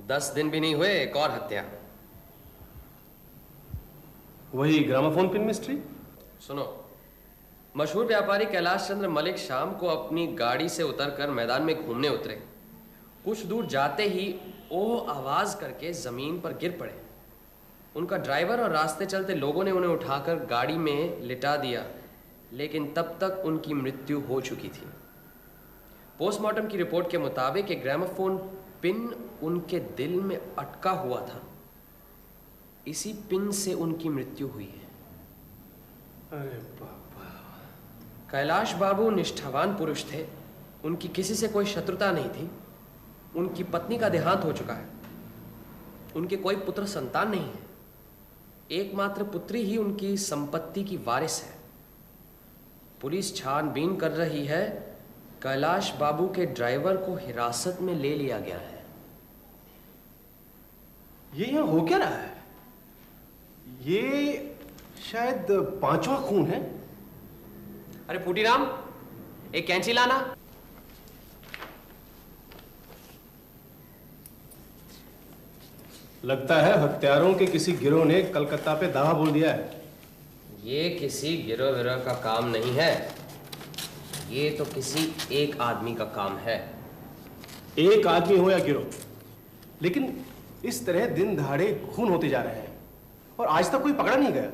10 दिन भी नहीं हुए एक और हत्या। वही ग्रामोफोन पिन मिस्ट्री। सुनो, मशहूर व्यापारी कैलाश चंद्र मलिक शाम को अपनी गाड़ी से उतरकर मैदान में घूमने उतरे। कुछ दूर जाते ही ओह आवाज करके जमीन पर गिर पड़े। उनका ड्राइवर और रास्ते चलते लोगों ने उन्हें उठाकर गाड़ी में लिटा दिया, लेकिन तब तक उनकी मृत्यु हो चुकी थी। पोस्टमार्टम की रिपोर्ट के मुताबिक एक ग्रामोफोन पिन उनके दिल में अटका हुआ था। इसी पिन से उनकी मृत्यु हुई है। अरे बाबा। कैलाश बाबू निष्ठावान पुरुष थे। उनकी किसी से कोई शत्रुता नहीं थी। उनकी पत्नी का देहांत हो चुका है। उनके कोई पुत्र संतान नहीं है। एकमात्र पुत्री ही उनकी संपत्ति की वारिस है। पुलिस छानबीन कर रही है। कैलाश बाबू के ड्राइवर को हिरासत में ले लिया गया है। ये यहाँ हो क्या रहा है? ये शायद 5वां खून है। अरे फूटीराम, एक कैंची लाना। लगता है हत्यारों के किसी गिरोह ने कलकत्ता पे दावा बोल दिया है। ये किसी गिरोह विरोह का काम नहीं है। ये तो किसी एक आदमी का काम है। एक आदमी हो या गिरोह, लेकिन इस तरह दिन दहाड़े खून होते जा रहे हैं और आज तक कोई पकड़ा नहीं गया।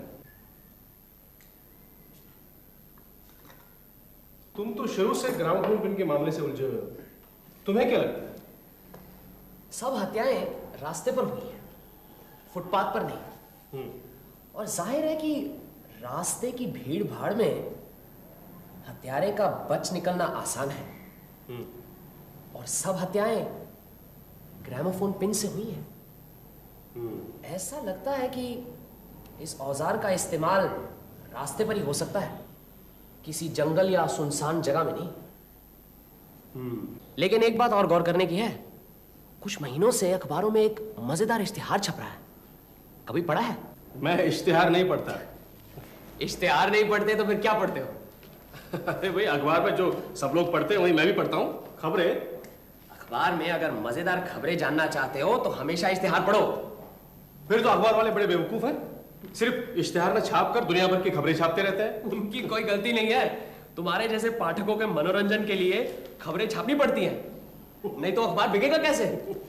तुम तो शुरू से ग्रामोफोन पिन के मामले से उलझे हुए हो। तुम्हें क्या लगता है? सब हत्याएं रास्ते पर हुई हैं, फुटपाथ पर नहीं। और जाहिर है कि रास्ते की भीड़ भाड़ में हत्यारे का बच निकलना आसान है। और सब हत्याएं ग्रामोफोन पिन से हुई हैं। ऐसा लगता है कि इस औजार का इस्तेमाल रास्ते पर ही हो सकता है, किसी जंगल या सुनसान जगह में नहीं। लेकिन एक बात और गौर करने की है। कुछ महीनों से अखबारों में एक मजेदार इश्तिहार छप रहा है। कभी पढ़ा है? मैं इश्तिहार नहीं पढ़ता। इश्तिहार नहीं पढ़ते तो फिर क्या पढ़ते हो? अरे भाई, अखबार में जो सब लोग पढ़ते हैं वही मैं भी पढ़ता हूँ। खबरें। अखबार में अगर मजेदार खबरें जानना चाहते हो तो हमेशा इश्तिहार पढ़ो। फिर तो अखबार वाले बड़े बेवकूफ हैं। सिर्फ इश्तिहार में छाप कर दुनिया भर की खबरें छापते रहते हैं। उनकी कोई गलती नहीं है। तुम्हारे जैसे पाठकों के मनोरंजन के लिए खबरें छापनी पड़ती हैं, नहीं तो अखबार बिकेगा कैसे?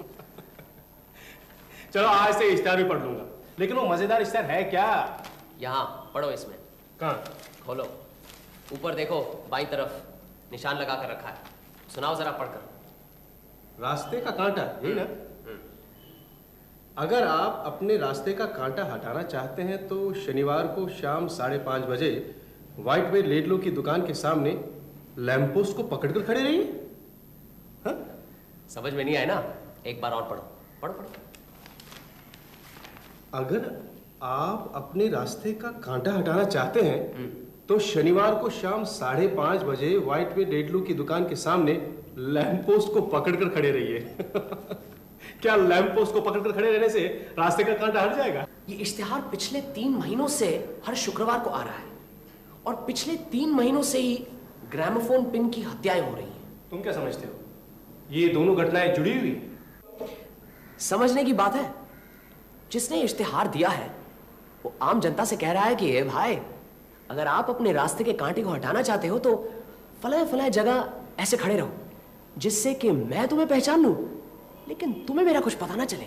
चलो आज से इश्तिहार भी पढ़ लूंगा। लेकिन वो मजेदार इश्तिहार है क्या? यहाँ पढ़ो। इसमें कहाँ? खोलो, ऊपर देखो, बाईं तरफ निशान लगा कर रखा है। सुनाओ जरा पढ़कर। रास्ते का कांटा, यही ना? अगर आप अपने रास्ते का कांटा हटाना चाहते हैं तो शनिवार को शाम 5:30 बजे व्हाइट वे लेडलो की दुकान के सामने लैंप पोस्ट को पकड़कर खड़े रहिए। हाँ? समझ में नहीं आया ना? एक बार और पढ़ो। पढ़ो पढ़ो। अगर आप अपने रास्ते का कांटा हटाना चाहते हैं तो शनिवार को शाम 5:30 बजे व्हाइट वे लेडलो की दुकान के सामने लैंप पोस्ट को पकड़कर खड़े रहिए। क्या लैंप पोस्ट को पकड़कर खड़े रहने से रास्ते का कांटा हट जाएगा? ये इश्तिहार पिछले 3 महीनों से हर शुक्रवार को आ रहा है और पिछले 3 महीनों से ही ग्रामोफोन पिन की हत्याएं हो रही हैं। तुम क्या समझते हो? ये दोनों घटनाएं जुड़ी हुई? समझने की बात है। जिसने इश्तिहार दिया है वो आम जनता से कह रहा है कि ए भाई, अगर आप अपने रास्ते के कांटे को हटाना चाहते हो तो फलाए फलाए जगह ऐसे खड़े रहो, जिससे कि मैं तुम्हें पहचान लूं लेकिन तुम्हें मेरा कुछ पता ना चले।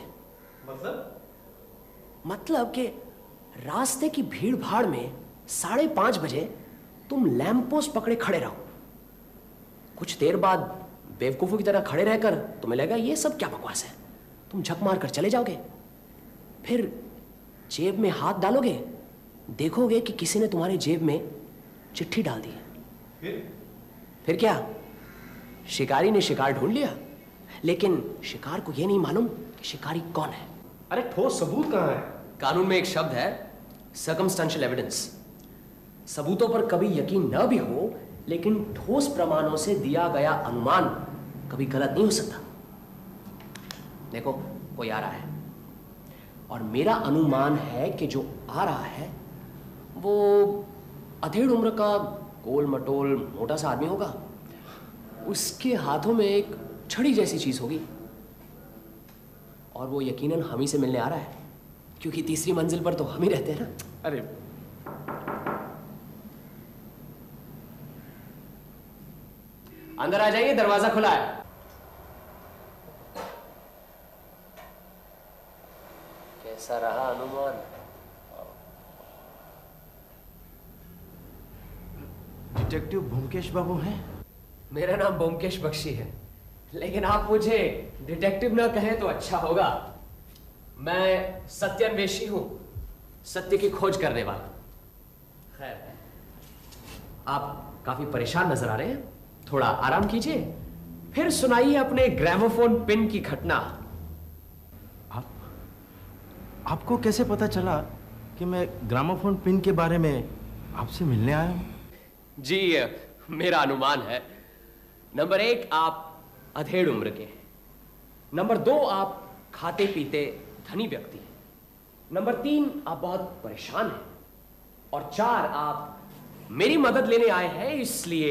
मतलब कि रास्ते की भीड़ भाड़ में 5:30 बजे तुम लैंप पोस्ट पकड़े खड़े रहो। कुछ देर बाद बेवकूफों की तरह खड़े रहकर तुम्हें लगेगा ये सब क्या बकवास है। तुम झक मार कर चले जाओगे। फिर जेब में हाथ डालोगे, देखोगे कि किसी ने तुम्हारे जेब में चिट्ठी डाल दी है। फिर क्या? शिकारी ने शिकार ढूंढ लिया, लेकिन शिकार को यह नहीं मालूम कि शिकारी कौन है। अरे ठोस सबूत कहाँ है? कानून में एक शब्द है सर्कमस्टेंशियल एविडेंस। सबूतों पर कभी यकीन न भी हो, लेकिन ठोस प्रमाणों से दिया गया अनुमान कभी गलत नहीं हो सकता। देखो, कोई आ रहा है और मेरा अनुमान है कि जो आ रहा है वो अधेड़ उम्र का गोल मटोल मोटा सा आदमी होगा। उसके हाथों में एक छड़ी जैसी चीज होगी और वो यकीनन हम ही से मिलने आ रहा है, क्योंकि तीसरी मंजिल पर तो हम ही रहते हैं ना। अरे अंदर आ जाइए, दरवाजा खुला है। कैसा रहा अनुमान? डिटेक्टिव ब्योमकेश बाबू हैं? मेरा नाम ब्योमकेश बख्शी है, लेकिन आप मुझे डिटेक्टिव ना कहें तो अच्छा होगा। मैं सत्यान्वेषी हूं, सत्य की खोज करने वाला। खैर, आप काफी परेशान नजर आ रहे हैं, थोड़ा आराम कीजिए, फिर सुनाइए अपने ग्रामोफोन पिन की घटना। आपको कैसे पता चला कि मैं ग्रामोफोन पिन के बारे में आपसे मिलने आया हूं? जी, मेरा अनुमान है। नंबर 1, आप अधेड़ उम्र के हैं। नंबर 2, आप खाते पीते धनी व्यक्ति हैं। नंबर 3, आप बहुत परेशान हैं। और 4, आप मेरी मदद लेने आए हैं, इसलिए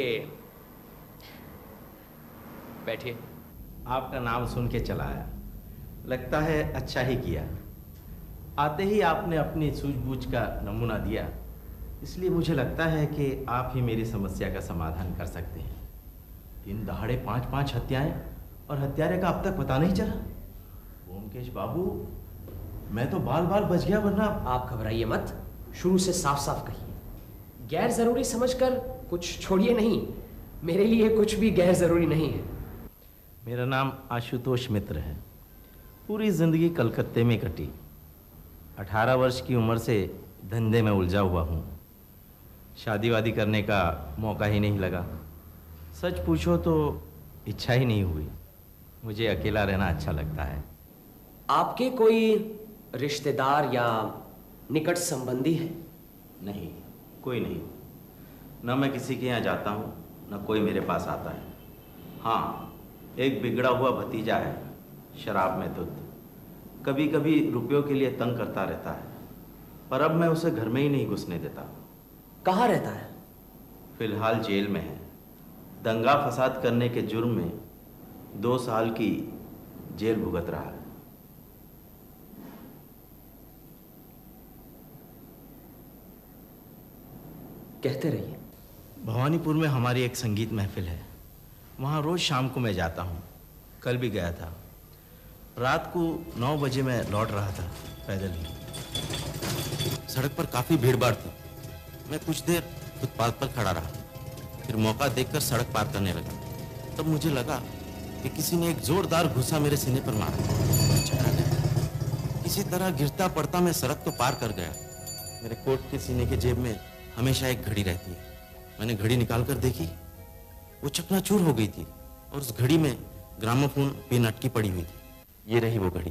बैठिए। आपका नाम सुन के चला आया, लगता है अच्छा ही किया। आते ही आपने अपनी सूझबूझ का नमूना दिया, इसलिए मुझे लगता है कि आप ही मेरी समस्या का समाधान कर सकते हैं। दिन दहाड़े 5-5 हत्याएं और हत्यारे का अब तक पता नहीं चला। ब्योमकेश बाबू, मैं तो बाल बाल बच गया, वरना। आप घबराइए मत, शुरू से साफ साफ कहिए। गैर जरूरी समझकर कुछ छोड़िए नहीं, मेरे लिए कुछ भी गैर जरूरी नहीं है। मेरा नाम आशुतोष मित्र है। पूरी जिंदगी कलकत्ते में कटी। 18 वर्ष की उम्र से धंधे में उलझा हुआ हूँ। शादी वादी करने का मौका ही नहीं लगा। सच पूछो तो इच्छा ही नहीं हुई। मुझे अकेला रहना अच्छा लगता है। आपके कोई रिश्तेदार या निकट संबंधी है? नहीं, कोई नहीं। न मैं किसी के यहाँ जाता हूँ, न कोई मेरे पास आता है। हाँ, एक बिगड़ा हुआ भतीजा है, शराब में धुत। कभी कभी रुपयों के लिए तंग करता रहता है, पर अब मैं उसे घर में ही नहीं घुसने देता। कहाँ रहता है? फिलहाल जेल में है। दंगा फसाद करने के जुर्म में 2 साल की जेल भुगत रहा है। कहते रहिए। भवानीपुर में हमारी एक संगीत महफिल है, वहाँ रोज शाम को मैं जाता हूँ। कल भी गया था। रात को 9 बजे मैं लौट रहा था पैदल ही। सड़क पर काफी भीड़ भाड़ थी। मैं कुछ देर फुटपाथ पर खड़ा रहा, फिर मौका देखकर सड़क पार करने लगा। तब मुझे लगा कि किसी ने एक जोरदार घुसा मेरे सीने पर मारा। चढ़ा गया। किसी तरह गिरता पड़ता मैं सड़क तो पार कर गया। मेरे कोट के सीने के जेब में हमेशा एक घड़ी रहती है। मैंने घड़ी निकाल कर देखी, वो चकनाचूर हो गई थी और उस घड़ी में ग्रामोफोन पिन अटकी पड़ी हुई थी। ये रही वो घड़ी।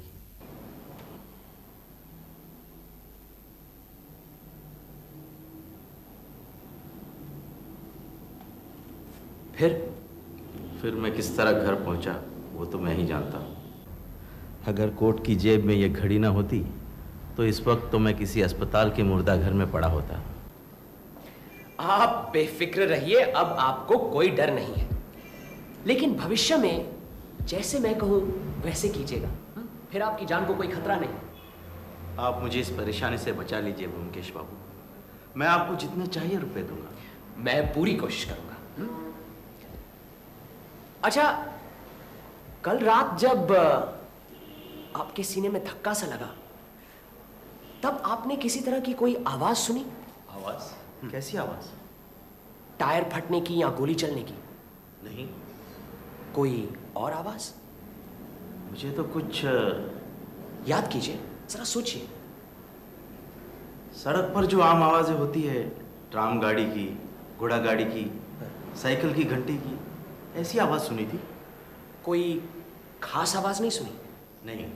फिर मैं किस तरह घर पहुंचा वो तो मैं ही जानता हूं। अगर कोट की जेब में ये घड़ी ना होती तो इस वक्त तो मैं किसी अस्पताल के मुर्दा घर में पड़ा होता। आप बेफिक्र रहिए, अब आपको कोई डर नहीं है। लेकिन भविष्य में जैसे मैं कहूं वैसे कीजिएगा, फिर आपकी जान को कोई खतरा नहीं। आप मुझे इस परेशानी से बचा लीजिए ब्योमकेश बाबू। मैं आपको जितने चाहिए रुपए दूंगा। मैं पूरी कोशिश करूंगा। अच्छा, कल रात जब आपके सीने में धक्का सा लगा, तब आपने किसी तरह की कोई आवाज सुनी? आवाज? कैसी आवाज? टायर फटने की या गोली चलने की? नहीं। कोई और आवाज? मुझे तो कुछ याद कीजिए, जरा सोचिए। सड़क पर जो आम आवाजें होती है, ट्राम गाड़ी की, घोड़ा गाड़ी की, साइकिल की घंटी की, ऐसी आवाज सुनी थी। कोई खास आवाज नहीं सुनी? नहीं।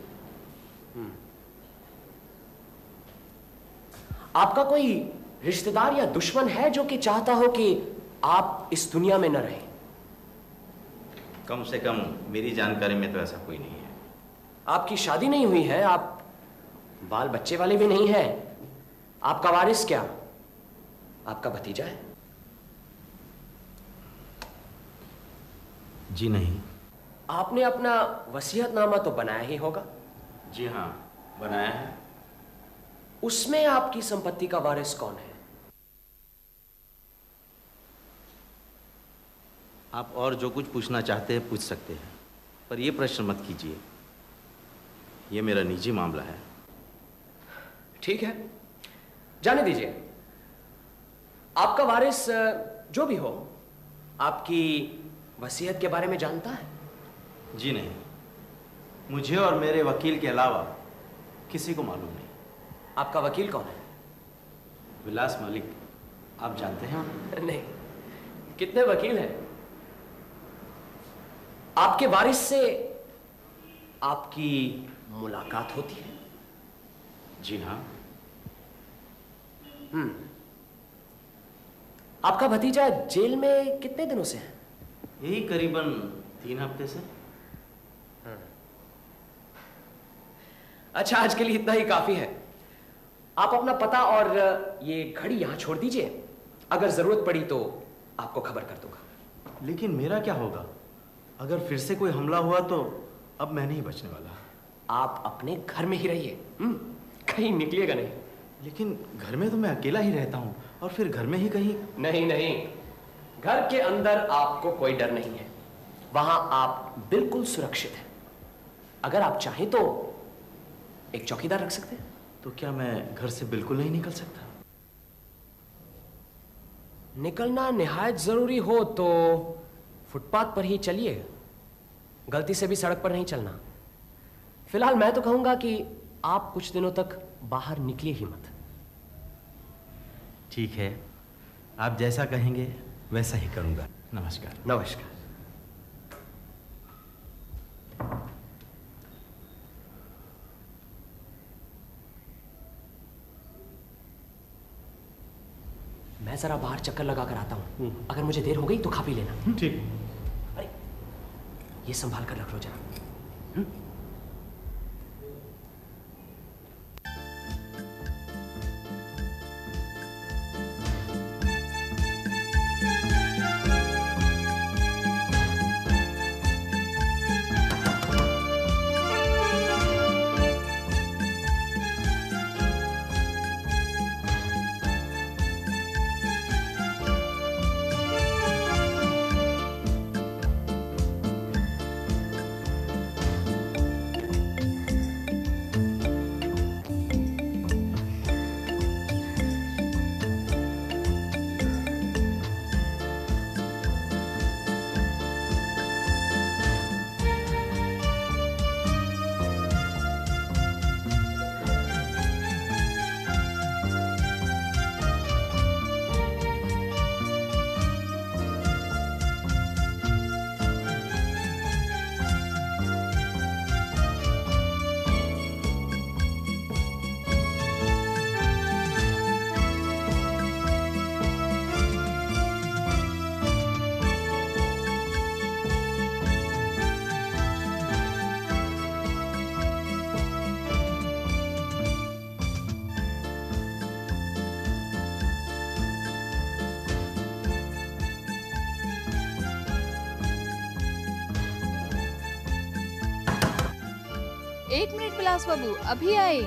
आपका कोई रिश्तेदार या दुश्मन है जो कि चाहता हो कि आप इस दुनिया में न रहें? कम से कम मेरी जानकारी में तो ऐसा कोई नहीं है। आपकी शादी नहीं हुई है, आप बाल बच्चे वाले भी नहीं हैं। आपका वारिस क्या आपका भतीजा है? जी नहीं। आपने अपना वसीयतनामा तो बनाया ही होगा? जी हाँ, बनाया है। उसमें आपकी संपत्ति का वारिस कौन है? आप और जो कुछ पूछना चाहते हैं पूछ सकते हैं, पर यह प्रश्न मत कीजिए। यह मेरा निजी मामला है। ठीक है, जाने दीजिए। आपका वारिस जो भी हो, आपकी वसीयत के बारे में जानता है? जी नहीं, मुझे और मेरे वकील के अलावा किसी को मालूम नहीं। आपका वकील कौन है? विलास मलिक, आप जानते हैं उन्हें? नहीं। कितने वकील हैं? आपके वारिस से आपकी मुलाकात होती है? जी हाँ। आपका भतीजा जेल में कितने दिनों से है? यही करीबन 3 हफ्ते से। अच्छा, आज के लिए इतना ही काफी है। आप अपना पता और ये घड़ी यहां छोड़ दीजिए। अगर जरूरत पड़ी तो आपको खबर कर दूंगा। लेकिन मेरा क्या होगा? अगर फिर से कोई हमला हुआ तो अब मैं नहीं बचने वाला। आप अपने घर में ही रहिए, कहीं निकलिएगा नहीं। लेकिन घर में तो मैं अकेला ही रहता हूँ, और फिर घर में ही कहीं। नहीं नहीं, घर के अंदर आपको कोई डर नहीं है। वहां आप बिल्कुल सुरक्षित हैं। अगर आप चाहें तो एक चौकीदार रख सकते हैं। तो क्या मैं घर से बिल्कुल नहीं निकल सकता? निकलना निहायत जरूरी हो तो फुटपाथ पर ही चलिए। गलती से भी सड़क पर नहीं चलना। फिलहाल मैं तो कहूंगा कि आप कुछ दिनों तक बाहर निकलिए ही मत। ठीक है, आप जैसा कहेंगे वैसा ही करूंगा। नमस्कार। नमस्कार। मैं जरा बाहर चक्कर लगा कर आता हूं। अगर मुझे देर हो गई तो खा पी लेना। ठीक। अरे, ये संभाल कर रख लो जरा। एक मिनट विलास बाबू, अभी आए।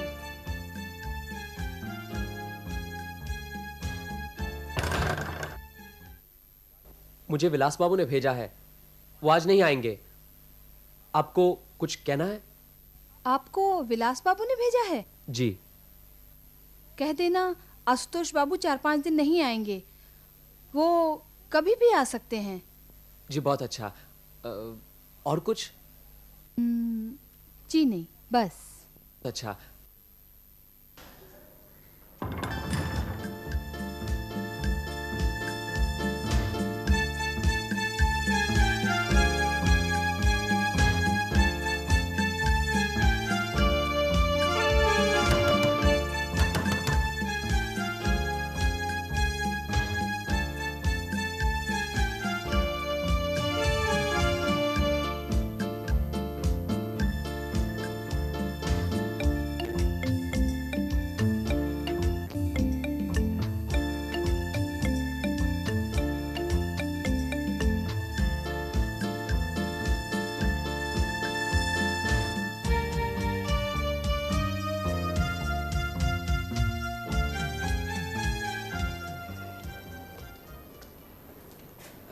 मुझे विलास बाबू ने भेजा है। वो आज नहीं आएंगे। आपको कुछ कहना है? आपको विलास बाबू ने भेजा है? जी। कह देना आशुतोष बाबू 4-5 दिन नहीं आएंगे। वो कभी भी आ सकते हैं। जी, बहुत अच्छा। और कुछ? जी नहीं, बस। अच्छा।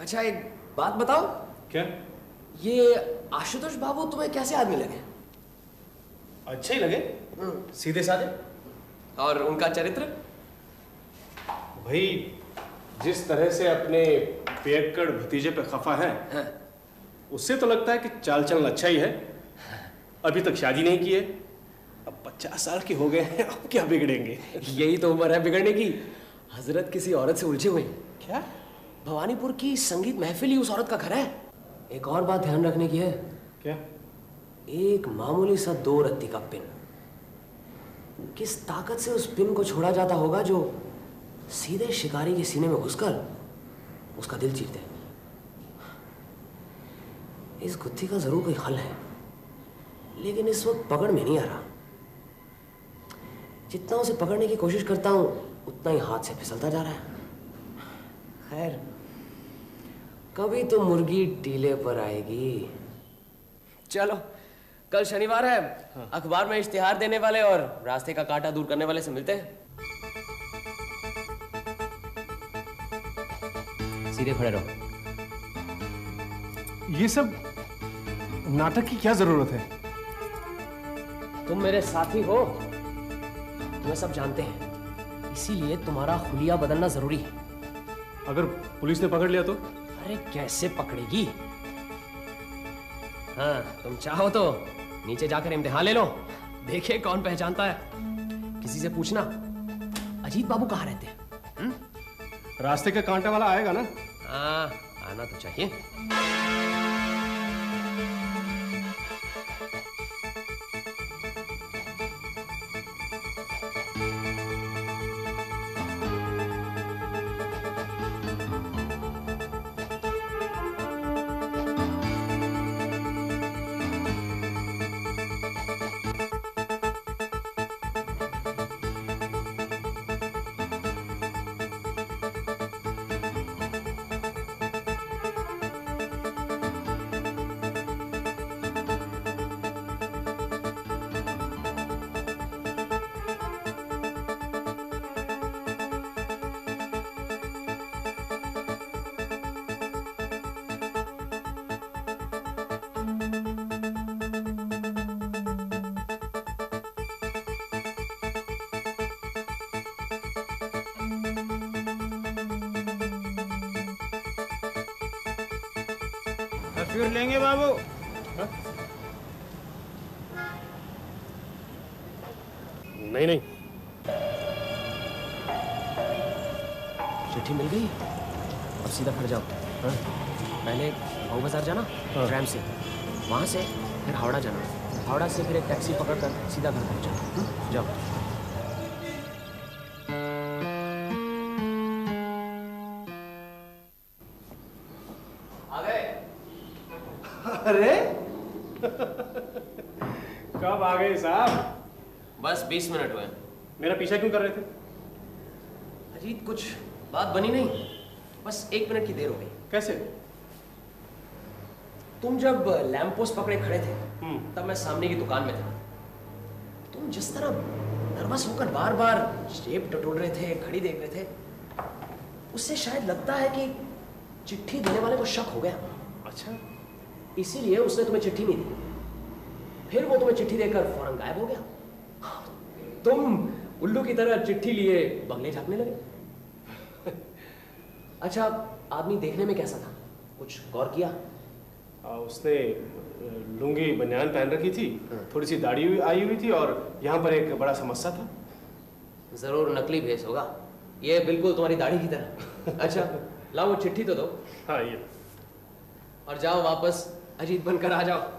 अच्छा एक बात बताओ, क्या? ये आशुतोष बाबू तुम्हें कैसे आदमी लगे? अच्छे ही लगे, सीधे साधे। और उनका चरित्र? भाई जिस तरह से अपने पियक्कड़ भतीजे पे खफा है, हाँ। उससे तो लगता है कि चाल चलन अच्छा ही है। अभी तक शादी नहीं की है, अब 50 साल के हो गए हैं, अब क्या बिगड़ेंगे? यही तो उम्र है बिगड़ने की। हजरत किसी औरत से उलझे हुए हैं। क्या? भवानीपुर की संगीत महफिल ही उस औरत का घर है। एक और बात ध्यान रखने की है। क्या? एक मामूली सा 2 रत्ती का पिन, किस ताकत से उस पिन को छोड़ा जाता होगा जो सीधे शिकारी के सीने में घुसकर उसका दिल चीर दे। इस गुत्थी का जरूर कोई हल है, लेकिन इस वक्त पकड़ में नहीं आ रहा। जितना उसे पकड़ने की कोशिश करता हूं उतना ही हाथ से फिसलता जा रहा है। खैर, कभी तो मुर्गी टीले पर आएगी। चलो, कल शनिवार है। हाँ। अखबार में इश्तिहार देने वाले और रास्ते का कांटा दूर करने वाले से मिलते हैं। सीधे खड़े रहो। ये सब नाटक की क्या जरूरत है? तुम मेरे साथी हो, तुम्हें सब जानते हैं, इसीलिए तुम्हारा हुलिया बदलना जरूरी है। अगर पुलिस ने पकड़ लिया तो? अरे कैसे पकड़ेगी? हाँ, तुम चाहो तो नीचे जाकर इम्तिहान ले लो, देखिए कौन पहचानता है। किसी से पूछना अजीत बाबू कहाँ रहते हैं। रास्ते का कांटा वाला आएगा ना? हाँ, आना तो चाहिए। तस्वीर लेंगे बाबू? नहीं नहीं। चिट्ठी मिल गई, अब सीधा घर जाओ। हाँ? पहले भाऊ बाजार जाना, हाँ। ट्रैम से, वहां से फिर हावड़ा जाना, हावड़ा से फिर एक टैक्सी पकड़कर सीधा घर पहुंचना। जाओ। आ गए? अरे कब आ गए साहब? बस 20 मिनट हुए। मेरा पीछा क्यों कर रहे थे? अजीत, कुछ बात बनी नहीं, बस 1 मिनट की देर हो गई। कैसे? तुम जब लैंप पोस्ट पकड़े खड़े थे तब मैं सामने की दुकान में था। तुम जिस तरह नर्वस होकर बार बार शेप टटोल रहे थे, घड़ी देख रहे थे, उससे शायद लगता है कि चिट्ठी देने वाले को शक हो गया। अच्छा, इसीलिए उसने तुम्हें चिट्ठी नहीं दी। फिर वो तुम्हें चिट्ठी देकर फौरन गायब हो गया। तुम उल्लू की तरह चिट्ठी लिए बंगले झाँकने लगे। अच्छा, आदमी देखने में कैसा था, कुछ गौर किया? उसने लुंगी बनियान पहन रखी थी, थोड़ी सी दाढ़ी आई हुई थी और यहाँ पर एक बड़ा समस्या था। जरूर नकली भेस होगा, ये बिल्कुल तुम्हारी दाढ़ी की तरह। अच्छा, लाओ वो चिट्ठी तो दो। हाँ, ये। और जाओ वापस अजीत बनकर आ जाओ।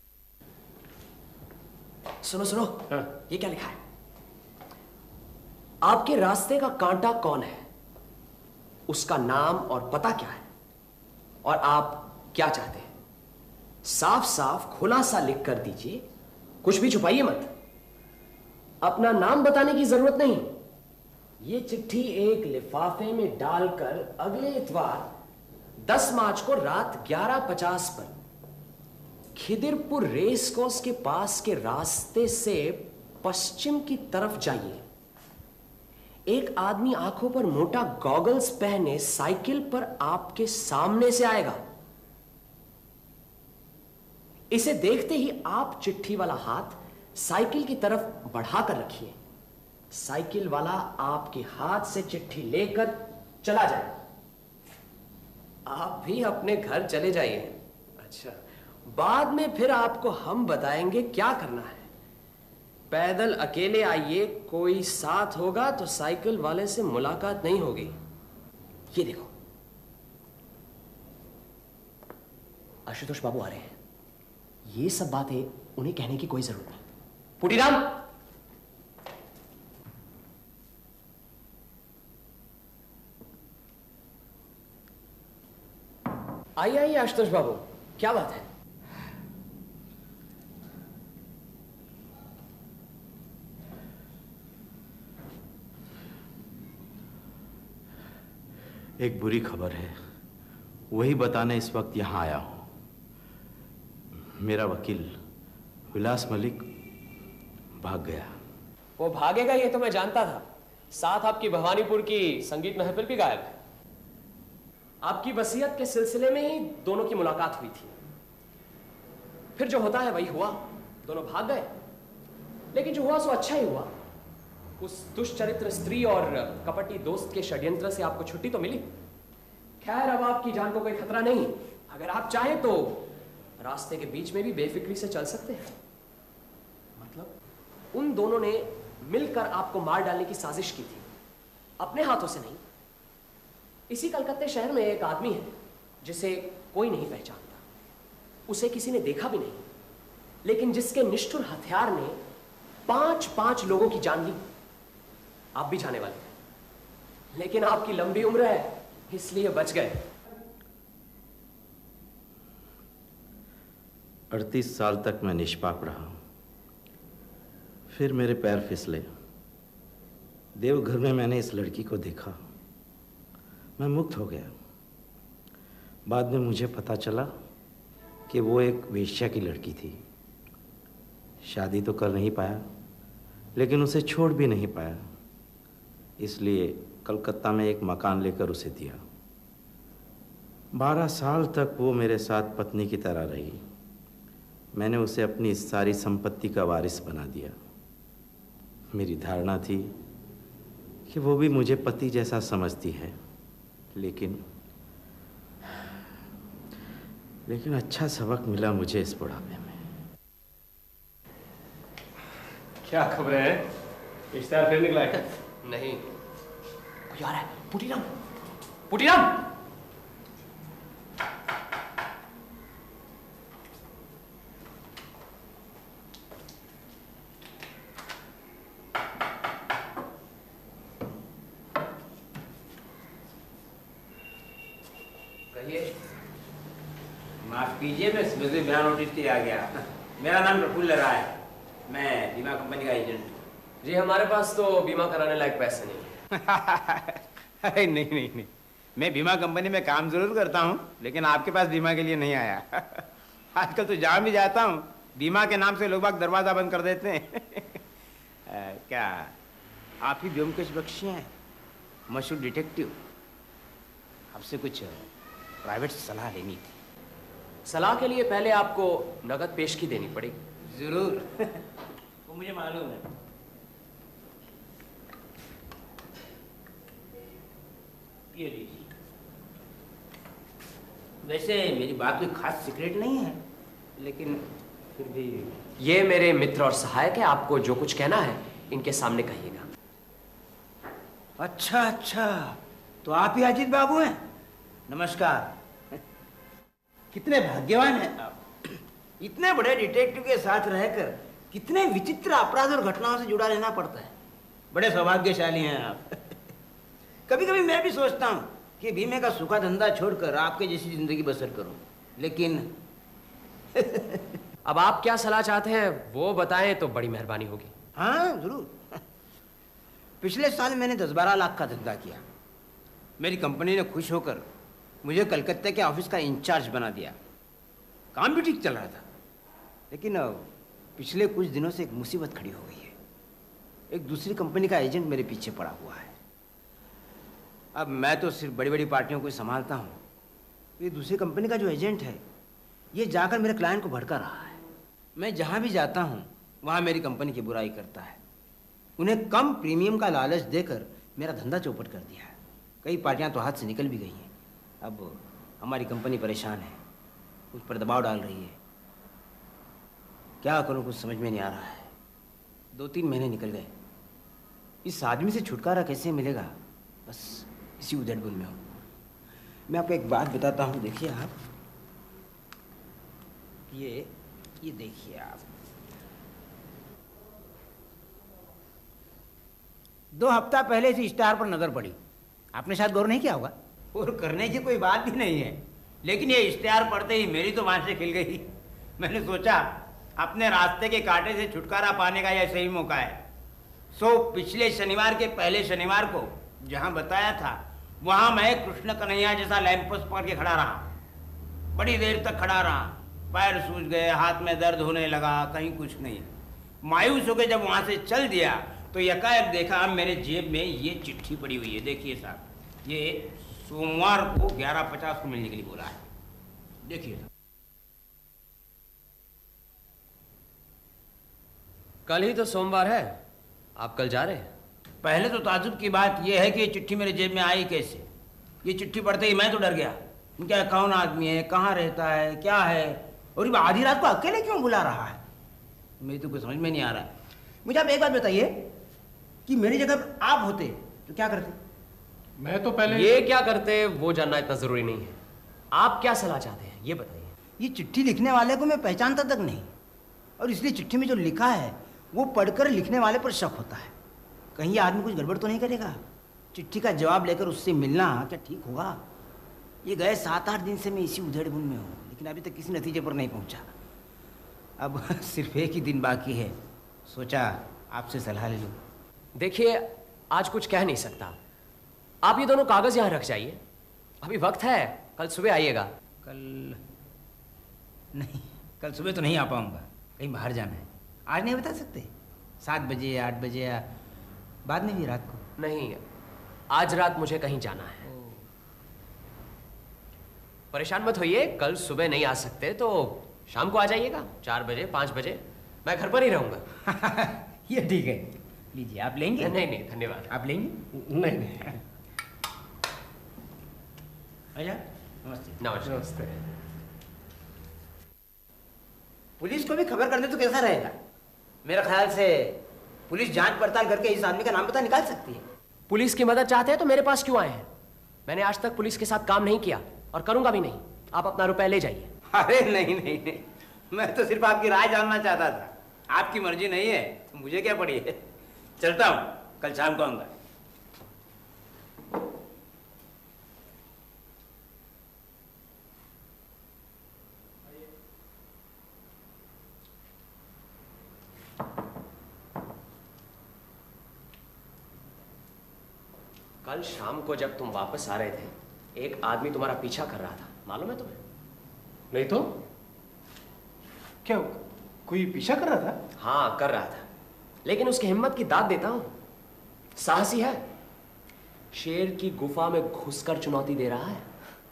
सुनो सुनो, हाँ। ये क्या लिखा है? आपके रास्ते का कांटा कौन है, उसका नाम और पता क्या है, और आप क्या चाहते हैं? साफ साफ खुलासा लिख कर दीजिए, कुछ भी छुपाइए मत। अपना नाम बताने की जरूरत नहीं। यह चिट्ठी एक लिफाफे में डालकर अगले इतवार 10 मार्च को रात 11:50 पर खिदिरपुर रेस कोर्स के पास के रास्ते से पश्चिम की तरफ जाइए। एक आदमी आंखों पर मोटा गॉगल्स पहने साइकिल पर आपके सामने से आएगा। इसे देखते ही आप चिट्ठी वाला हाथ साइकिल की तरफ बढ़ाकर रखिए। साइकिल वाला आपके हाथ से चिट्ठी लेकर चला जाए। आप भी अपने घर चले जाइए। अच्छा, बाद में फिर आपको हम बताएंगे क्या करना है। पैदल अकेले आइए, कोई साथ होगा तो साइकिल वाले से मुलाकात नहीं होगी। ये देखो, आशुतोष बाबू आ रहे हैं। ये सब बातें उन्हें कहने की कोई जरूरत नहीं। पुटीराम, आइए आइए आशुतोष बाबू, क्या बात है? एक बुरी खबर है, वही बताने इस वक्त यहां आया हूं। मेरा वकील विलास मलिक भाग गया। वो भागेगा ये तो मैं जानता था। साथ आपकी भवानीपुर की संगीत महफिल भी गायब है। आपकी वसीयत के सिलसिले में ही दोनों की मुलाकात हुई थी। फिर जो होता है वही हुआ, दोनों भाग गए। लेकिन जो हुआ सो अच्छा ही हुआ। उस दुष्चरित्र स्त्री और कपटी दोस्त के षड्यंत्र से आपको छुट्टी तो मिली। खैर, अब आपकी जान को कोई खतरा नहीं। अगर आप चाहें तो रास्ते के बीच में भी बेफिक्री से चल सकते हैं। मतलब, उन दोनों ने मिलकर आपको मार डालने की साजिश की थी, अपने हाथों से नहीं। इसी कलकत्ते शहर में एक आदमी है जिसे कोई नहीं पहचानता, उसे किसी ने देखा भी नहीं, लेकिन जिसके निष्ठुर हथियार ने 5 लोगों की जान ली। आप भी जाने वाले थे, लेकिन आपकी लंबी उम्र है इसलिए बच गए। 38 साल तक मैं निष्पाप रहा। फिर मेरे पैर फिसले। देवघर में मैंने इस लड़की को देखा, मैं मुक्त हो गया। बाद में मुझे पता चला कि वो एक वेश्या की लड़की थी। शादी तो कर नहीं पाया, लेकिन उसे छोड़ भी नहीं पाया, इसलिए कलकत्ता में एक मकान लेकर उसे दिया। 12 साल तक वो मेरे साथ पत्नी की तरह रही। मैंने उसे अपनी सारी संपत्ति का वारिस बना दिया। मेरी धारणा थी कि वो भी मुझे पति जैसा समझती है, लेकिन अच्छा सबक मिला मुझे इस बुढ़ापे में। क्या खबरें हैं? इश्तार फिर निकला है? नहीं, कोई आ रहा है। पुटीराम, पुटीराम! माफ कीजिए, मैं सुबह से बिना नोटिस के आ गया। मेरा नाम प्रफुल्ल राय है, मैं बीमा कंपनी का एजेंट हूँ। जी, हमारे पास तो बीमा कराने लायक पैसे नहीं। अरे नहीं, मैं बीमा कंपनी में काम जरूर करता हूँ, लेकिन आपके पास बीमा के लिए नहीं आया। आजकल तो जहाँ भी जाता हूँ बीमा के नाम से लोग बाग दरवाजा बंद कर देते हैं। क्या आप ही व्योमकेश बख्शी हैं, मशहूर डिटेक्टिव? आपसे कुछ प्राइवेट सलाह लेनी थी। सलाह के लिए पहले आपको नगद पेशगी देनी पड़ेगी। जरूर। वो मुझे मालूम है। ये लीजिए। वैसे मेरी बात कोई खास सीक्रेट नहीं है, लेकिन फिर भी ये मेरे मित्र और सहायक है। आपको जो कुछ कहना है इनके सामने कहिएगा। अच्छा, तो आप ही अजीत बाबू हैं? नमस्कार। कितने भाग्यवान हैं आप। इतने बड़े डिटेक्टिव के साथ रहकर कितने विचित्र अपराध और घटनाओं से जुड़ा रहना पड़ता है। बड़े सौभाग्यशाली हैं आप। कभी कभी मैं भी सोचता हूँ कि बीमे का सूखा धंधा छोड़कर आपके जैसी जिंदगी बसर करूं, लेकिन अब आप क्या सलाह चाहते हैं वो बताएं तो बड़ी मेहरबानी होगी। हाँ जरूर। पिछले साल मैंने 10-12 लाख का धंधा किया। मेरी कंपनी ने खुश होकर मुझे कलकत्ते के ऑफिस का इंचार्ज बना दिया। काम भी ठीक चल रहा था, लेकिन पिछले कुछ दिनों से एक मुसीबत खड़ी हो गई है। एक दूसरी कंपनी का एजेंट मेरे पीछे पड़ा हुआ है। अब मैं तो सिर्फ बड़ी बड़ी पार्टियों को संभालता हूँ, ये दूसरी कंपनी का जो एजेंट है ये जाकर मेरे क्लाइंट को भड़का रहा है। मैं जहाँ भी जाता हूँ वहाँ मेरी कंपनी की बुराई करता है। उन्हें कम प्रीमियम का लालच देकर मेरा धंधा चौपट कर दिया है। कई पार्टियाँ तो हाथ से निकल भी गई हैं। अब हमारी कंपनी परेशान है, उस पर दबाव डाल रही है। क्या करूँ कुछ समझ में नहीं आ रहा है। 2-3 महीने निकल गए। इस आदमी से छुटकारा कैसे मिलेगा, बस इसी उधेड़-बुन में हूँ। मैं आपको एक बात बताता हूँ, देखिए आप, ये देखिए आप, 2 हफ्ता पहले इस स्टार पर नजर पड़ी। आपने शायद गौर नहीं किया होगा, और करने की कोई बात भी नहीं है, लेकिन ये इश्तेहार पढ़ते ही मेरी तो आंखें खिल गई। मैंने सोचा अपने रास्ते के कांटे से छुटकारा पाने का यह सही मौका है। सो पिछले शनिवार के पहले शनिवार को जहां बताया था वहां मैं कृष्ण कन्हैया जैसा लैंप पोस्ट पकड़ के खड़ा रहा। बड़ी देर तक खड़ा रहा, पैर सूज गए, हाथ में दर्द होने लगा, कहीं कुछ नहीं। मायूस होकर जब वहां से चल दिया तो यकायक देखा मेरे जेब में ये चिट्ठी पड़ी हुई है। देखिए साहब, ये सोमवार को 11:50 को मिलने के लिए बोला है। देखिए कल ही तो सोमवार है, आप कल जा रहे हैं? पहले तो ताजुब की बात यह है कि ये चिट्ठी मेरे जेब में आई कैसे। ये चिट्ठी पढ़ते ही मैं तो डर गया। क्या कौन आदमी है, कहाँ रहता है, क्या है, और ये आधी रात को अकेले क्यों बुला रहा है, मेरी तो कुछ समझ में नहीं आ रहा है। मुझे आप एक बात बताइए कि मेरी जगह पर आप होते तो क्या करते? मैं तो पहले ये क्या करते वो जानना इतना जरूरी नहीं है। आप क्या सलाह चाहते हैं ये बताइए। ये चिट्ठी लिखने वाले को मैं पहचानता तक नहीं, और इसलिए चिट्ठी में जो लिखा है वो पढ़कर लिखने वाले पर शक होता है। कहीं ये आदमी कुछ गड़बड़ तो नहीं करेगा। चिट्ठी का जवाब लेकर उससे मिलना क्या ठीक होगा? ये गए 7-8 दिन से मैं इसी उधेड़-बुन में हूँ, लेकिन अभी तक किसी नतीजे पर नहीं पहुँचा। अब सिर्फ एक ही दिन बाकी है, सोचा आपसे सलाह ले लूँ। देखिए आज कुछ कह नहीं सकता, आप ये दोनों कागज यहाँ रख जाइए, अभी वक्त है, कल सुबह आइएगा। कल नहीं, कल सुबह तो नहीं आ पाऊँगा, कहीं बाहर जाना है। आज नहीं बता सकते? 7 बजे या 8 बजे या बाद में भी रात को? नहीं, आज रात मुझे कहीं जाना है। परेशान मत होइए, कल सुबह नहीं आ सकते तो शाम को आ जाइएगा, 4 बजे 5 बजे, मैं घर पर ही रहूंगा। ये ठीक है, लीजिए। आप लेंगे? नहीं नहीं धन्यवाद। आप लेंगे? नहीं नहीं। अच्छा, नमस्ते। नमस्ते। पुलिस को भी खबर कर दे तो कैसा रहेगा? मेरे ख्याल से पुलिस जांच पड़ताल करके इस आदमी का नाम पता निकाल सकती है। पुलिस की मदद चाहते हैं तो मेरे पास क्यों आए हैं? मैंने आज तक पुलिस के साथ काम नहीं किया और करूंगा भी नहीं। आप अपना रुपए ले जाइए। अरे नहीं नहीं नहीं, मैं तो सिर्फ आपकी राय जानना चाहता था। आपकी मर्जी नहीं है तो मुझे क्या पड़ी है। चलता हूँ, कल शाम को आऊंगा। कल शाम को जब तुम वापस आ रहे थे एक आदमी तुम्हारा पीछा कर रहा था, मालूम है तुम्हें? नहीं तो क्या कोई पीछा कर रहा था? हाँ कर रहा था, लेकिन उसकी हिम्मत की दाद देता हूं। साहसी है, शेर की गुफा में घुसकर चुनौती दे रहा है।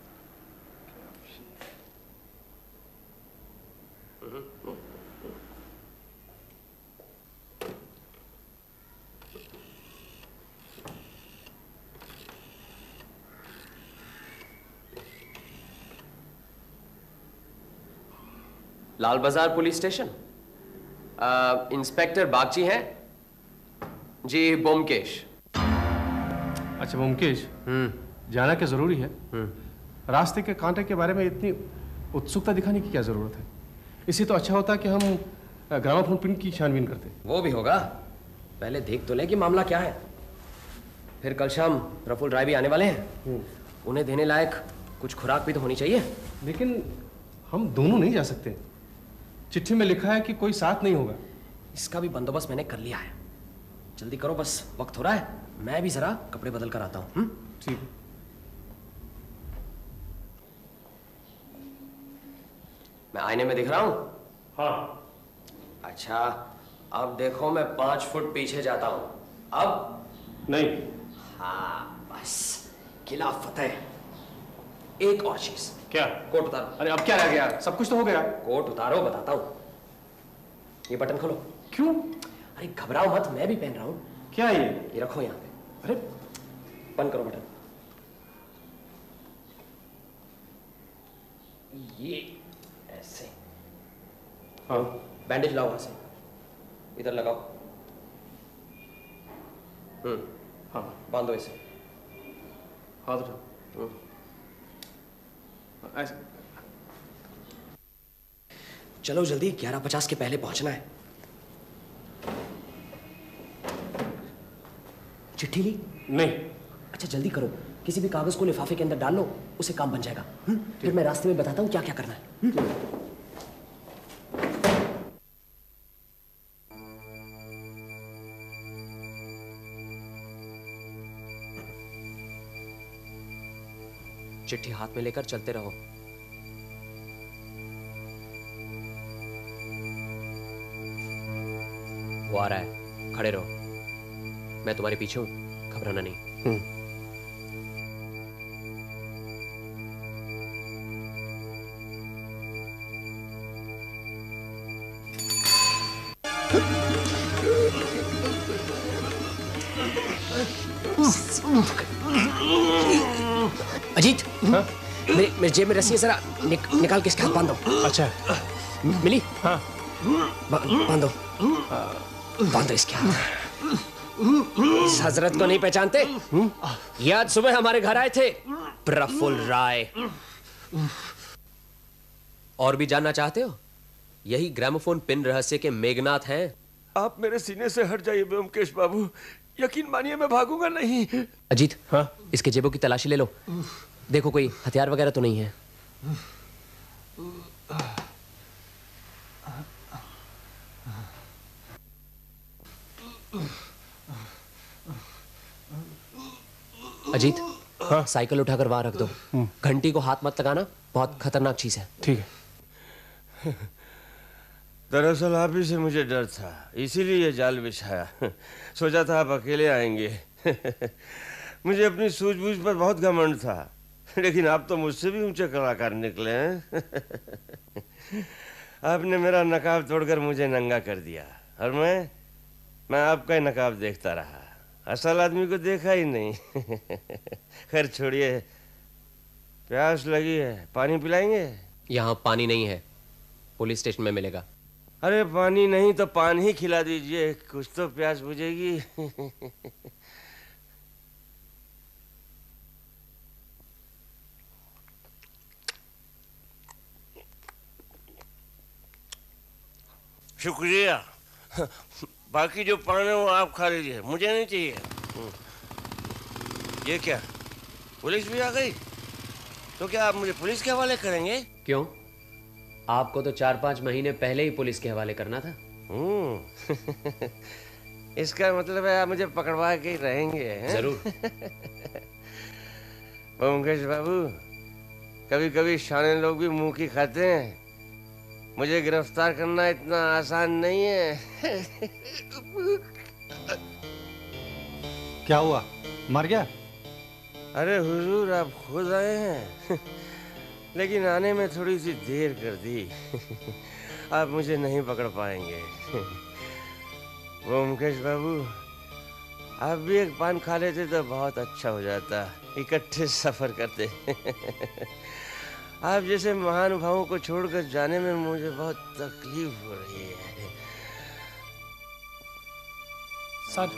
लाल बाजार पुलिस स्टेशन, इंस्पेक्टर बागची हैं जी। बोमकेश। अच्छा बोमकेश, जाना क्या जरूरी है? रास्ते के कांटे के बारे में इतनी उत्सुकता दिखाने की क्या जरूरत है? इससे तो अच्छा होता कि हम ग्रामोफोन प्रिंट की छानबीन करते। वो भी होगा, पहले देख तो ले कि मामला क्या है। फिर कल शाम प्रफुल्ल राय भी आने वाले हैं, उन्हें देने लायक कुछ खुराक भी तो होनी चाहिए। लेकिन हम दोनों नहीं जा सकते, चिट्ठी में लिखा है कि कोई साथ नहीं होगा। इसका भी बंदोबस्त मैंने कर लिया है। जल्दी करो, बस वक्त हो रहा है। मैं भी जरा कपड़े बदल कर आता हूँ। ठीक है। मैं आईने में दिख रहा हूँ? हाँ। अच्छा, अब देखो मैं 5 फुट पीछे जाता हूँ। अब नहीं। हाँ बस, किला फतेह। एक और चीज। क्या? कोट उतारो। अरे अब क्या रह गया? सब कुछ तो हो गया। कोट उतारो, बताता हूँ। ये बटन खोलो। क्यों? अरे घबराओ मत, मैं भी पहन रहा हूँ। क्या ये? ये रखो यहाँ पे। अरे बंद करो बटन। ये ऐसे। हाँ। बैंडेज लाओ वहां से, इधर लगाओ। हाँ। बांधो इसे। हाथ उठाओ। ऐसे। चलो जल्दी, 11:50 के पहले पहुंचना है। चिट्ठी ली? नहीं। अच्छा जल्दी करो, किसी भी कागज को लिफाफे के अंदर डाल लो, उसे काम बन जाएगा। फिर मैं रास्ते में बताता हूँ क्या क्या करना है। चिट्ठी हाथ में लेकर चलते रहो। वो आ रहा है, खड़े रहो। मैं तुम्हारे पीछे हूं, घबराना नहीं। अजीत, हाँ? मेरे जेब में रस्सी है, जरा निकाल के इसके हाथ बांध दो। अच्छा। मिली? हाँ। बांधो बांधो इसके हाथ। इस हजरत को नहीं पहचानते? ये आज सुबह हमारे घर आए थे, प्रफुल्ल राय। और भी जानना चाहते हो? यही ग्रामोफोन पिन रहस्य के मेघनाथ हैं। आप मेरे सीने से हट जाइए ब्योमकेश बाबू, यकीन मानिए मैं भागूंगा नहीं। अजीत, हाँ? इसके जेबों की तलाशी ले लो, देखो कोई हथियार वगैरह तो नहीं है। अजीत, हाँ? साइकिल उठाकर वहां रख दो। घंटी को हाथ मत लगाना, बहुत खतरनाक चीज है। ठीक है। दरअसल आप ही से मुझे डर था, इसीलिए ये जाल बिछाया। सोचा था आप अकेले आएंगे। मुझे अपनी सूझबूझ पर बहुत घमंड था, लेकिन आप तो मुझसे भी ऊंचे कलाकार निकले हैं। आपने मेरा नकाब तोड़कर मुझे नंगा कर दिया, और मैं आपका ही नकाब देखता रहा, असल आदमी को देखा ही नहीं। खैर छोड़िए, प्यास लगी है, पानी पिलाएंगे? यहाँ पानी नहीं है, पुलिस स्टेशन में मिलेगा। अरे पानी नहीं तो पान ही खिला दीजिए, कुछ तो प्यास बुझेगी। शुक्रिया। बाकी जो पान है वो आप खा लीजिए, मुझे नहीं चाहिए। ये क्या, पुलिस भी आ गई? तो क्या आप मुझे पुलिस के हवाले करेंगे? क्यों? आपको तो 4-5 महीने पहले ही पुलिस के हवाले करना था। इसका मतलब है आप मुझे पकड़वा के ही रहेंगे, हैं? जरूर। ब्योमकेश बाबू, कभी कभी शाने लोग भी मुंह की खाते हैं। मुझे गिरफ्तार करना इतना आसान नहीं है। क्या हुआ, मर गया? अरे हुजूर, आप खुद आए हैं। लेकिन आने में थोड़ी सी देर कर दी। आप मुझे नहीं पकड़ पाएंगे। ब्योमकेश बाबू, आप भी एक पान खा लेते तो बहुत अच्छा हो जाता, इकट्ठे सफर करते। आप जैसे महानुभावों को छोड़कर जाने में मुझे बहुत तकलीफ हो रही है। सर,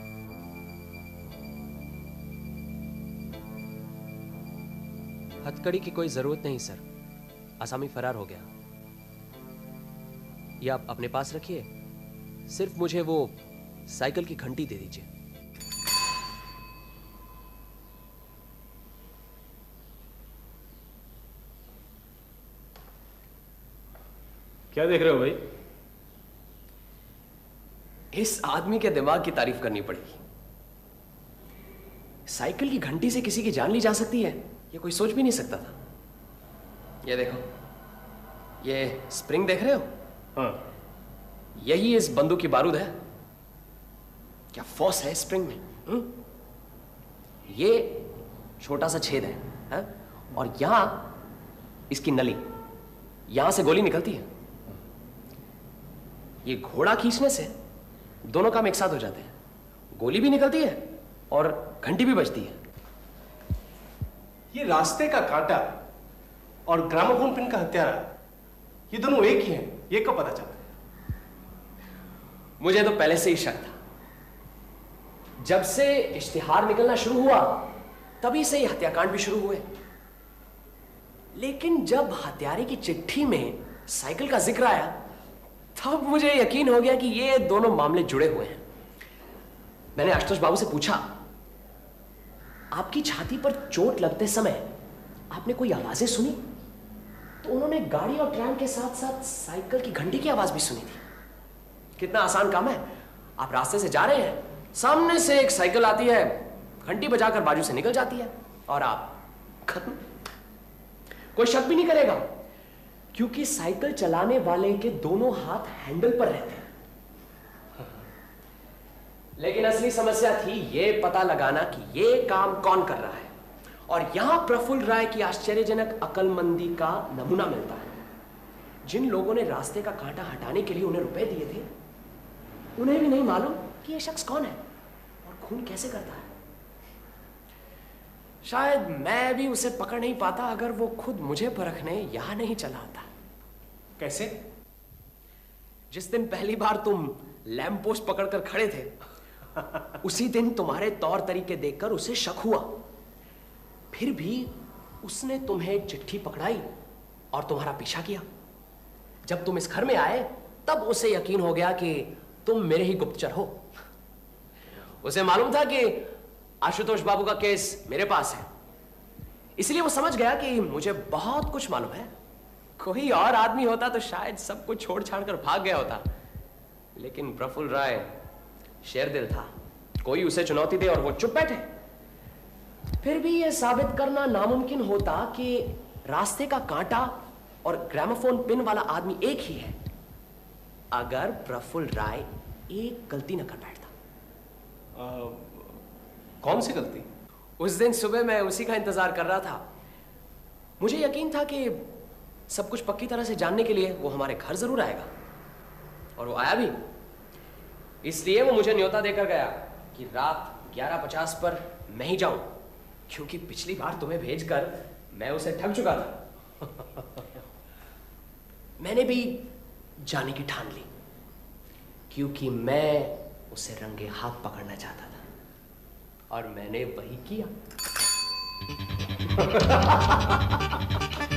हथकड़ी की कोई जरूरत नहीं सर, आसामी फरार हो गया। ये आप अपने पास रखिए, सिर्फ मुझे वो साइकिल की घंटी दे दीजिए। क्या देख रहे हो भाई? इस आदमी के दिमाग की तारीफ करनी पड़ेगी। साइकिल की घंटी से किसी की जान ली जा सकती है, ये कोई सोच भी नहीं सकता था। ये देखो, ये स्प्रिंग देख रहे हो? हाँ। यही इस बंदूक की बारूद है। क्या फोर्स है स्प्रिंग में? ये छोटा सा छेद है, और यहां इसकी नली, यहां से गोली निकलती है। ये घोड़ा खींचने से दोनों काम एक साथ हो जाते हैं, गोली भी निकलती है और घंटी भी बजती है। ये रास्ते का कांटा और ग्रामोफोन पिन का हत्यारा, ये दोनों एक ही हैं, ये कब पता चला? मुझे तो पहले से ही शक था। जब से इश्तिहार निकलना शुरू हुआ तभी से ही हत्याकांड भी शुरू हुए। लेकिन जब हत्यारे की चिट्ठी में साइकिल का जिक्र आया तब मुझे यकीन हो गया कि ये दोनों मामले जुड़े हुए हैं। मैंने आशुतोष बाबू से पूछा, आपकी छाती पर चोट लगते समय आपने कोई आवाजें सुनी? तो उन्होंने गाड़ी और ट्रैम के साथ साथ साइकिल की घंटी की आवाज भी सुनी थी। कितना आसान काम है, आप रास्ते से जा रहे हैं, सामने से एक साइकिल आती है, घंटी बजाकर बाजू से निकल जाती है और आप खत्म। कोई शक भी नहीं करेगा, क्योंकि साइकिल चलाने वाले के दोनों हाथ हैंडल पर रहते हैं। लेकिन असली समस्या थी ये पता लगाना कि ये काम कौन कर रहा है। और यहां प्रफुल्ल राय की आश्चर्यजनक अक्लमंदी का नमूना मिलता है। जिन लोगों ने रास्ते का कांटा हटाने के लिए उन्हें रुपए दिए थे, उन्हें भी नहीं मालूम कि ये शख्स कौन है और खून कैसे करता है। शायद मैं भी उसे पकड़ नहीं पाता अगर वो खुद मुझे परखने यहां नहीं चला आता। कैसे? जिस दिन पहली बार तुम लैंप पोस्ट पकड़कर खड़े थे उसी दिन तुम्हारे तौर तरीके देखकर उसे शक हुआ। फिर भी उसने तुम्हें चिट्ठी पकड़ाई और तुम्हारा पीछा किया। जब तुम इस घर में आए तब उसे यकीन हो गया कि तुम मेरे ही गुप्तचर हो। उसे मालूम था कि आशुतोष बाबू का केस मेरे पास है, इसलिए वो समझ गया कि मुझे बहुत कुछ मालूम है। कोई और आदमी होता तो शायद सब कुछ छोड़ छाड़ कर भाग गया होता, लेकिन प्रफुल्ल राय शेरदिल था। कोई उसे चुनौती दे और वो चुप बैठे। फिर भी यह साबित करना नामुमकिन होता कि रास्ते का कांटा और ग्रामोफोन पिन वाला आदमी एक ही है, अगर प्रफुल्ल राय एक गलती न कर बैठता। कौन सी गलती? उस दिन सुबह मैं उसी का इंतजार कर रहा था। मुझे यकीन था कि सब कुछ पक्की तरह से जानने के लिए वो हमारे घर जरूर आएगा, और वो आया भी। इसलिए वो मुझे न्योता देकर गया कि रात 11:50 पर मैं ही जाऊं, क्योंकि पिछली बार तुम्हें भेजकर मैं उसे ठग चुका था। मैंने भी जाने की ठान ली, क्योंकि मैं उसे रंगे हाथ पकड़ना चाहता था, और मैंने वही किया।